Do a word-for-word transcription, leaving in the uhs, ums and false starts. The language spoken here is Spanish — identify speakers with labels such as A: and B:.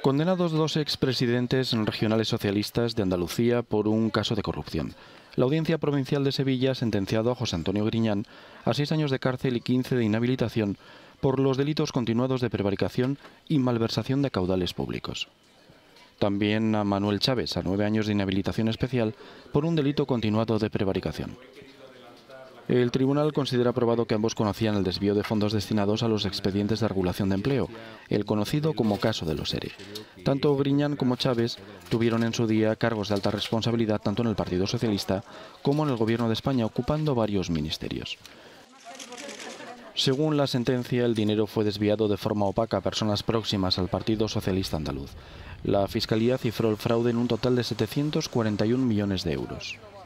A: Condenados dos expresidentes regionales socialistas de Andalucía por un caso de corrupción. La Audiencia Provincial de Sevilla ha sentenciado a José Antonio Griñán a seis años de cárcel y quince de inhabilitación por los delitos continuados de prevaricación y malversación de caudales públicos. También a Manuel Chávez a nueve años de inhabilitación especial por un delito continuado de prevaricación. El tribunal considera probado que ambos conocían el desvío de fondos destinados a los expedientes de regulación de empleo, el conocido como caso de los ERE. Tanto Griñán como Chávez tuvieron en su día cargos de alta responsabilidad tanto en el Partido Socialista como en el Gobierno de España, ocupando varios ministerios. Según la sentencia, el dinero fue desviado de forma opaca a personas próximas al Partido Socialista Andaluz. La Fiscalía cifró el fraude en un total de setecientos cuarenta y un millones de euros.